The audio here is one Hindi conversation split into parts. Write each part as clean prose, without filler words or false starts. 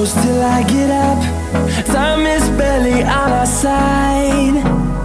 close till I get up. Time is barely on our side.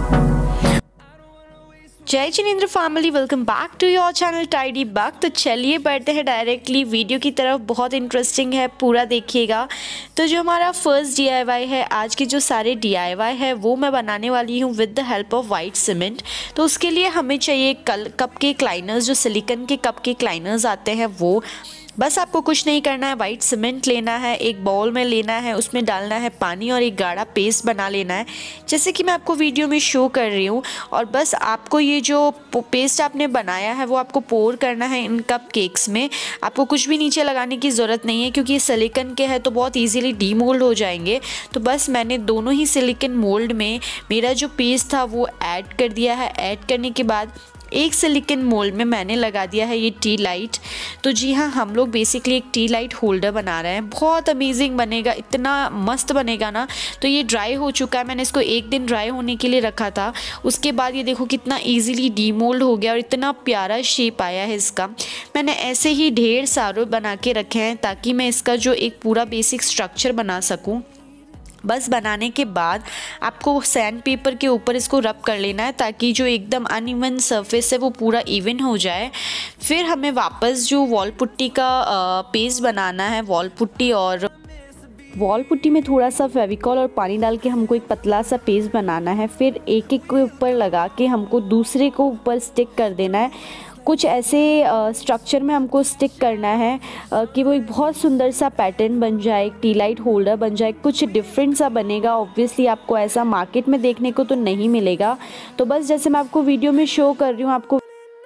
जय जिनेंद्र family, welcome back to your channel tidy bug. तो चलिए बढ़ते हैं डायरेक्टली वीडियो की तरफ। बहुत इंटरेस्टिंग है, पूरा देखिएगा। तो जो हमारा फर्स्ट DIY है, आज के जो सारे DIY है वो मैं बनाने वाली हूँ with the help of white cement. तो उसके लिए हमें चाहिए कप के लाइनर्स, जो सिलिकॉन के कप के लाइनर्स आते हैं वो। बस आपको कुछ नहीं करना है, वाइट सीमेंट लेना है, एक बाउल में लेना है, उसमें डालना है पानी और एक गाढ़ा पेस्ट बना लेना है, जैसे कि मैं आपको वीडियो में शो कर रही हूँ। और बस आपको ये जो पेस्ट आपने बनाया है वो आपको पोर करना है इन कप केक्स में। आपको कुछ भी नीचे लगाने की ज़रूरत नहीं है, क्योंकि ये सिलिकॉन के है तो बहुत ईजिली डीमोल्ड हो जाएंगे। तो बस मैंने दोनों ही सिलिकॉन मोल्ड में मेरा जो पेस्ट था वो ऐड कर दिया है। ऐड करने के बाद एक सिलिकॉन मोल्ड में मैंने लगा दिया है ये टी लाइट। तो जी हाँ, हम लोग बेसिकली एक टी लाइट होल्डर बना रहे हैं। बहुत अमेजिंग बनेगा, इतना मस्त बनेगा ना। तो ये ड्राई हो चुका है, मैंने इसको एक दिन ड्राई होने के लिए रखा था। उसके बाद ये देखो कितना इजीली डीमोल्ड हो गया और इतना प्यारा शेप आया है इसका। मैंने ऐसे ही ढेर सारे बना के रखे हैं ताकि मैं इसका जो एक पूरा बेसिक स्ट्रक्चर बना सकूँ। बस बनाने के बाद आपको सैंड पेपर के ऊपर इसको रब कर लेना है ताकि जो एकदम अनइवन सरफेस है वो पूरा इवन हो जाए। फिर हमें वापस जो वॉल पुट्टी का पेस्ट बनाना है, वॉल पुट्टी में थोड़ा सा फेविकॉल और पानी डाल के हमको एक पतला सा पेस्ट बनाना है। फिर एक एक के ऊपर लगा के हमको दूसरे को ऊपर स्टिक कर देना है। कुछ ऐसे स्ट्रक्चर में हमको स्टिक करना है कि वो एक बहुत सुंदर सा पैटर्न बन जाए, टी लाइट होल्डर बन जाए, कुछ डिफरेंट सा बनेगा। ऑब्वियसली आपको ऐसा मार्केट में देखने को तो नहीं मिलेगा। तो बस जैसे मैं आपको वीडियो में शो कर रही हूँ आपको,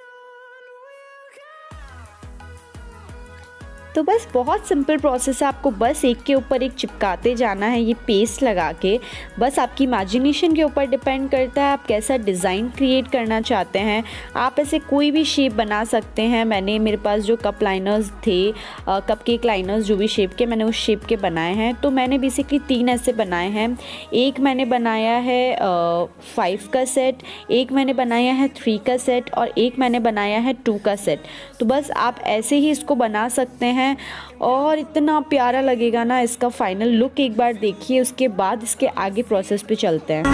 तो बस बहुत सिंपल प्रोसेस है। आपको बस एक के ऊपर एक चिपकाते जाना है ये पेस्ट लगा के। बस आपकी इमेजिनेशन के ऊपर डिपेंड करता है आप कैसा डिज़ाइन क्रिएट करना चाहते हैं। आप ऐसे कोई भी शेप बना सकते हैं। मेरे पास जो कप लाइनर्स थे, कप केक लाइनर्स जो भी शेप के, मैंने उस शेप के बनाए हैं। तो मैंने बेसिकली 3 ऐसे बनाए हैं। एक मैंने बनाया है 5 का सेट, एक मैंने बनाया है 3 का सेट और एक मैंने बनाया है 2 का सेट। तो बस आप ऐसे ही इसको बना सकते हैं और इतना प्यारा लगेगा ना इसका फाइनल लुक। एक बार देखिए, उसके बाद इसके आगे प्रोसेस पे चलते हैं।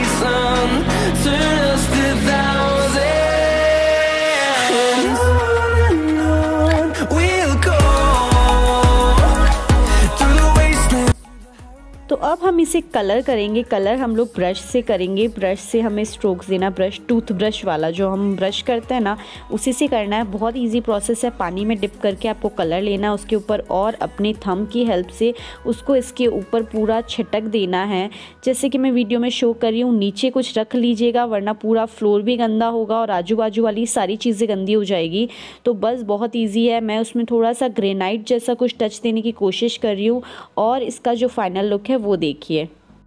तो अब हम इसे कलर करेंगे। कलर हम लोग ब्रश से करेंगे। ब्रश से हमें स्ट्रोक्स देना, ब्रश टूथ ब्रश वाला जो हम ब्रश करते हैं ना, उसी से करना है। बहुत इजी प्रोसेस है। पानी में डिप करके आपको कलर लेना है उसके ऊपर और अपने थंब की हेल्प से उसको इसके ऊपर पूरा छिटक देना है, जैसे कि मैं वीडियो में शो कर रही हूँ। नीचे कुछ रख लीजिएगा वरना पूरा फ्लोर भी गंदा होगा और आजू बाजू वाली सारी चीज़ें गंदी हो जाएगी। तो बस बहुत ईजी है। मैं उसमें थोड़ा सा ग्रेनाइट जैसा कुछ टच देने की कोशिश कर रही हूँ और इसका जो फाइनल लुक है वो देखिए।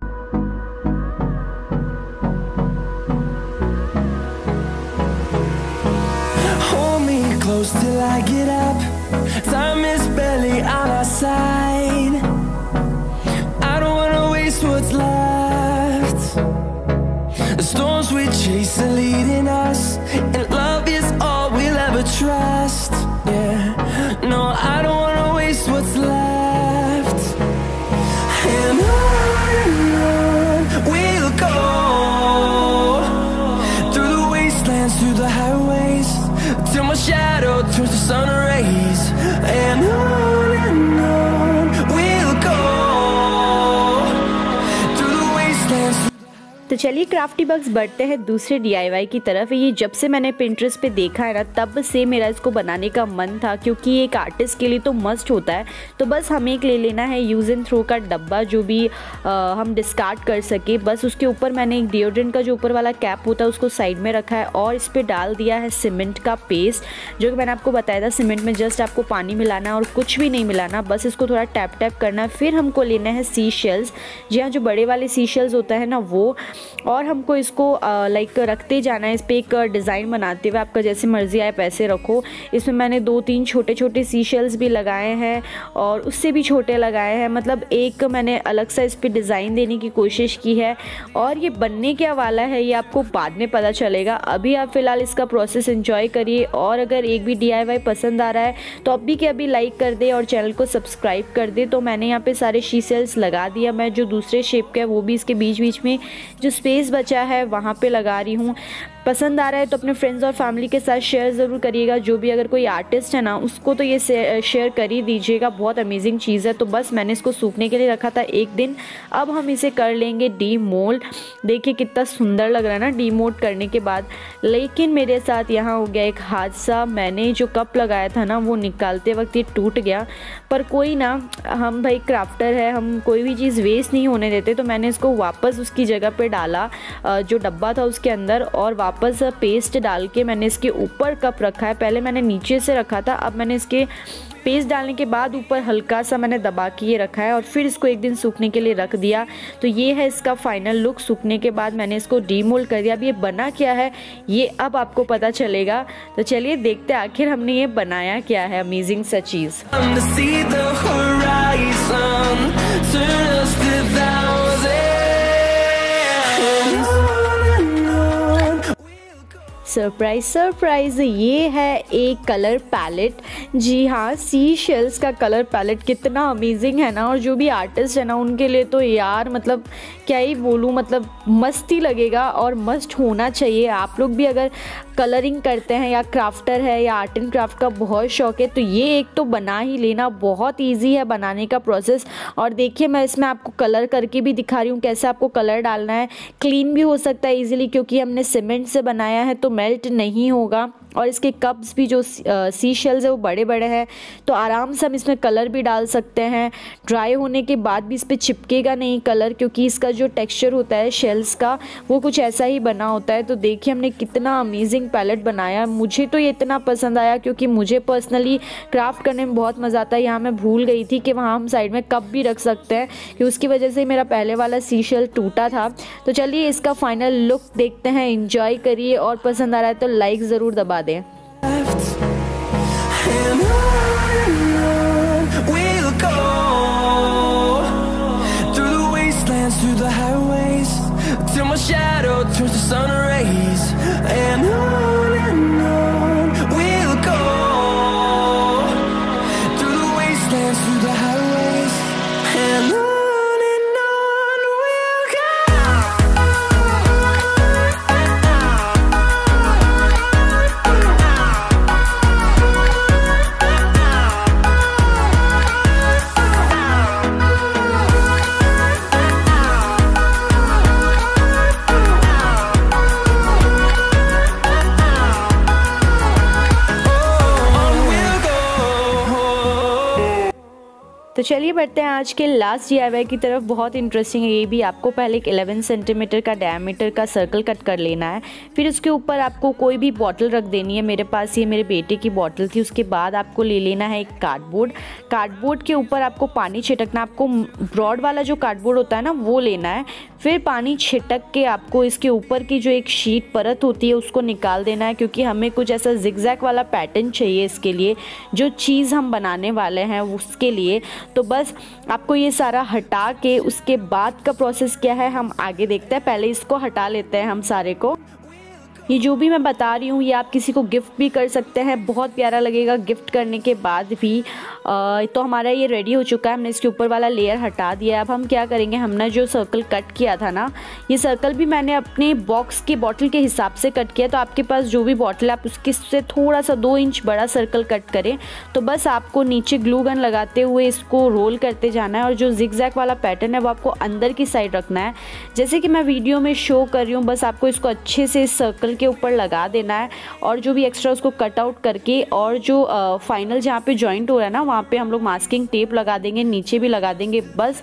Hold me close till I get up. Time is barely on our side. I don't wanna waste what's left. The storms we chase are leading us, and love is all we'll ever trust. Yeah, no, I don't wanna waste what's left. And on we'll go, through the wastelands, through the highways, till my shadow turns to sun rays. And on we'll go, through the wastelands. तो चलिए क्राफ्टी बग्स बढ़ते हैं दूसरे DIY की तरफ। ये जब से मैंने पिंटरेस्ट पे देखा है ना, तब से मेरा इसको बनाने का मन था, क्योंकि एक आर्टिस्ट के लिए तो मस्ट होता है। तो बस हमें एक ले लेना है यूज़ एंड थ्रो का डब्बा, जो भी हम डिस्कार्ड कर सके। बस उसके ऊपर मैंने एक डिओड्रेंट का जो ऊपर वाला कैप होता है उसको साइड में रखा है और इस पर डाल दिया है सीमेंट का पेस्ट, जो कि मैंने आपको बताया था। सीमेंट में जस्ट आपको पानी मिलाना है और कुछ भी नहीं मिलाना, बस इसको थोड़ा टैप टैप करना है। फिर हमको लेना है सी शेल्स। जी हाँ, जो बड़े वाले सी शेल्स होता है ना वो, और हमको इसको लाइक रखते जाना है। इस पर एक डिज़ाइन बनाते हुए, आपका जैसे मर्ज़ी आए वैसे रखो। इसमें मैंने 2-3 छोटे छोटे सी शेल्स भी लगाए हैं और उससे भी छोटे लगाए हैं, मतलब एक मैंने अलग सा इस पर डिज़ाइन देने की कोशिश की है। और ये बनने क्या वाला है ये आपको बाद में पता चलेगा। अभी आप फ़िलहाल इसका प्रोसेस एंजॉय करिए, और अगर एक भी DIY पसंद आ रहा है तो अभी के अभी लाइक कर दे और चैनल को सब्सक्राइब कर दे। तो मैंने यहाँ पे सारे शी सेल्स लगा दिया। मैं जो दूसरे शेप का है वो भी इसके बीच बीच में जो स्पेस बचा है वहाँ पे लगा रही हूँ। पसंद आ रहा है तो अपने फ्रेंड्स और फैमिली के साथ शेयर ज़रूर करिएगा। जो भी अगर कोई आर्टिस्ट है ना उसको तो ये शेयर कर ही दीजिएगा, बहुत अमेजिंग चीज़ है। तो बस मैंने इसको सूखने के लिए रखा था एक दिन। अब हम इसे कर लेंगे डीमोल्ड। देखिए कितना सुंदर लग रहा है ना डीमोल्ड करने के बाद। लेकिन मेरे साथ यहाँ हो गया एक हादसा। मैंने जो कप लगाया था ना वो निकालते वक्त ये टूट गया, पर कोई ना, हम भाई क्राफ्टर है, हम कोई भी चीज़ वेस्ट नहीं होने देते। तो मैंने इसको वापस उसकी जगह पे डाला जो डब्बा था उसके अंदर, और वापस पेस्ट डाल के मैंने इसके ऊपर कप रखा है। पहले मैंने नीचे से रखा था, अब मैंने इसके पेस्ट डालने के बाद ऊपर हल्का सा मैंने दबा के ये रखा है और फिर इसको एक दिन सूखने के लिए रख दिया। तो ये है इसका फाइनल लुक। सूखने के बाद मैंने इसको डीमोल्ड कर दिया। अब ये बना क्या है ये अब आपको पता चलेगा। तो चलिए देखते हैं आखिर हमने ये बनाया क्या है अमेजिंग सा चीज़। सरप्राइज सरप्राइज, ये है एक कलर पैलेट। जी हाँ, सी शेल्स का कलर पैलेट कितना अमेजिंग है ना। और जो भी आर्टिस्ट है ना उनके लिए तो यार मतलब क्या ही बोलूँ, मतलब मस्त ही लगेगा और मस्ट होना चाहिए। आप लोग भी अगर कलरिंग करते हैं या क्राफ्टर है या आर्ट एंड क्राफ्ट का बहुत शौक है तो ये एक तो बना ही लेना। बहुत इजी है बनाने का प्रोसेस। और देखिए मैं इसमें आपको कलर करके भी दिखा रही हूँ कैसे आपको कलर डालना है। क्लीन भी हो सकता है इजीली क्योंकि हमने सीमेंट से बनाया है तो मेल्ट नहीं होगा। और इसके कप्स भी जो सी शेल्स है वो बड़े बड़े हैं, तो आराम से हम इसमें कलर भी डाल सकते हैं। ड्राई होने के बाद भी इस पर चिपकेगा नहीं कलर, क्योंकि इसका जो टेक्सचर होता है शेल्स का वो कुछ ऐसा ही बना होता है। तो देखिए हमने कितना अमेजिंग पैलेट बनाया। मुझे तो ये इतना पसंद आया क्योंकि मुझे पर्सनली क्राफ्ट करने में बहुत मज़ा आता है। यहाँ मैं भूल गई थी कि वहाँ हम साइड में कप भी रख सकते हैं, कि उसकी वजह से मेरा पहले वाला सी शेल टूटा था। तो चलिए इसका फाइनल लुक देखते हैं, एंजॉय करिए और पसंद आ रहा है तो लाइक ज़रूर दबा दें। Through the highways till my shadow turns to sun rays, and on we'll go through the wastelands, through the highways, and on we'll go. तो चलिए बढ़ते हैं आज के लास्ट DIY की तरफ। बहुत इंटरेस्टिंग है ये भी। आपको पहले एक 11 सेंटीमीटर का डायमीटर का सर्कल कट कर लेना है। फिर उसके ऊपर आपको कोई भी बॉटल रख देनी है। मेरे पास ये मेरे बेटे की बॉटल थी। उसके बाद आपको ले लेना है एक कार्डबोर्ड। कार्डबोर्ड के ऊपर आपको पानी छिटकना। आपको ब्रॉड वाला जो कार्डबोर्ड होता है ना वो लेना है। फिर पानी छिटक के आपको इसके ऊपर की जो एक शीट परत होती है उसको निकाल देना है, क्योंकि हमें कुछ ऐसा जिगजैग वाला पैटर्न चाहिए इसके लिए, जो चीज़ हम बनाने वाले हैं उसके लिए। तो बस आपको ये सारा हटा के उसके बाद का प्रोसेस क्या है हम आगे देखते हैं। पहले इसको हटा लेते हैं हम सारे को। ये जो भी मैं बता रही हूँ ये आप किसी को गिफ्ट भी कर सकते हैं, बहुत प्यारा लगेगा गिफ्ट करने के बाद भी। तो हमारा ये रेडी हो चुका है। हमने इसके ऊपर वाला लेयर हटा दिया। अब हम क्या करेंगे, हमने जो सर्कल कट किया था ना, ये सर्कल भी मैंने अपने बॉक्स की बॉटल के हिसाब से कट किया। तो आपके पास जो भी बॉटल है आप उसके से थोड़ा सा 2 इंच बड़ा सर्कल कट करें। तो बस आपको नीचे ग्लू गन लगाते हुए इसको रोल करते जाना है, और जो जिगजैग वाला पैटर्न है वो आपको अंदर की साइड रखना है, जैसे कि मैं वीडियो में शो कर रही हूँ। बस आपको इसको अच्छे से इस सर्कल के ऊपर लगा देना है, और जो भी एक्स्ट्रा उसको कट आउट करके, और जो फाइनल जहाँ पे जॉइंट हो रहा है ना वहाँ पे हम लोग मास्किंग टेप लगा देंगे, नीचे भी लगा देंगे। बस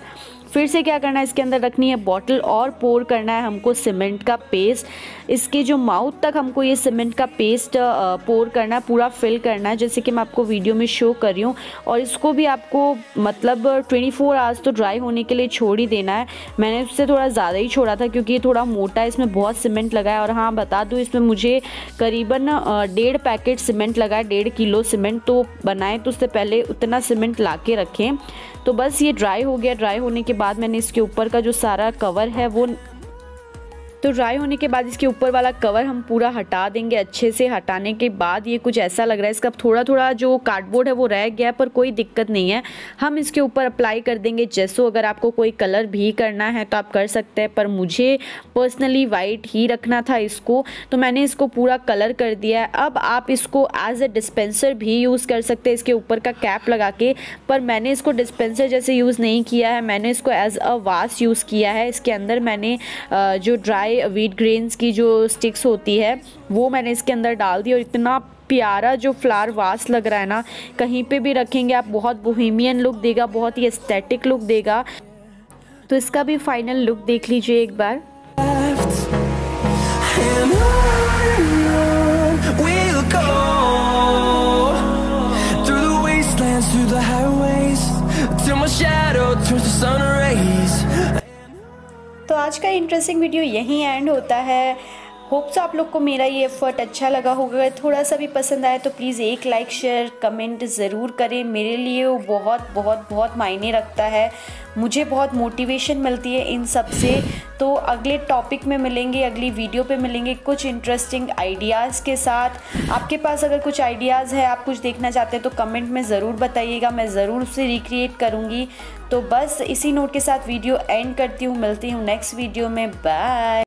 फिर से क्या करना है, इसके अंदर रखनी है बॉटल और पोर करना है हमको सीमेंट का पेस्ट। इसके जो माउथ तक हमको ये सीमेंट का पेस्ट पोर करना है, पूरा फिल करना है, जैसे कि मैं आपको वीडियो में शो कर रही हूँ। और इसको भी आपको मतलब 24 आवर्स तो ड्राई होने के लिए छोड़ ही देना है। मैंने उससे थोड़ा ज़्यादा ही छोड़ा था क्योंकि ये थोड़ा मोटा है, इसमें बहुत सीमेंट लगा है। और हाँ बता दूँ, इसमें मुझे करीबन 1.5 पैकेट सीमेंट लगा है, 1.5 किलो सीमेंट। तो बनाए तो उससे पहले उतना सीमेंट ला के रखें। तो बस ये ड्राई हो गया। ड्राई होने के बाद मैंने इसके ऊपर का जो सारा कवर है वो, तो ड्राई होने के बाद इसके ऊपर वाला कवर हम पूरा हटा देंगे। अच्छे से हटाने के बाद ये कुछ ऐसा लग रहा है, इसका थोड़ा थोड़ा जो कार्डबोर्ड है वो रह गया, पर कोई दिक्कत नहीं है। हम इसके ऊपर अप्लाई कर देंगे जेसो। अगर आपको कोई कलर भी करना है तो आप कर सकते हैं, पर मुझे पर्सनली वाइट ही रखना था इसको, तो मैंने इसको पूरा कलर कर दिया है। अब आप इसको एज ए डिस्पेंसर भी यूज़ कर सकते हैं इसके ऊपर का कैप लगा के, पर मैंने इसको डिस्पेंसर जैसे यूज़ नहीं किया है, मैंने इसको एज अ वास यूज़ किया है। इसके अंदर मैंने जो ड्राई व्हीट ग्रेन्स की जो स्टिक्स होती है वो मैंने इसके अंदर डाल दी। और इतना प्यारा जो फ्लावर वास लग रहा है ना, कहीं पे भी रखेंगे आप, बहुत बोहेमियन लुक देगा, बहुत ही एस्थेटिक लुक देगा। तो इसका भी फाइनल लुक देख लीजिए एक बार। तो आज का इंटरेस्टिंग वीडियो यहीं एंड होता है। होप्स आप लोग को मेरा ये एफर्ट अच्छा लगा होगा। अगर थोड़ा सा भी पसंद आए तो प्लीज़ एक लाइक शेयर कमेंट ज़रूर करें। मेरे लिए वो बहुत बहुत बहुत मायने रखता है, मुझे बहुत मोटिवेशन मिलती है इन सब से। तो अगले टॉपिक में मिलेंगे, अगली वीडियो पे मिलेंगे कुछ इंटरेस्टिंग आइडियाज़ के साथ। आपके पास अगर कुछ आइडियाज़ है, आप कुछ देखना चाहते हैं तो कमेंट में ज़रूर बताइएगा, मैं ज़रूर उसे रिक्रिएट करूँगी। तो बस इसी नोट के साथ वीडियो एंड करती हूँ, मिलती हूँ नेक्स्ट वीडियो में। बाय।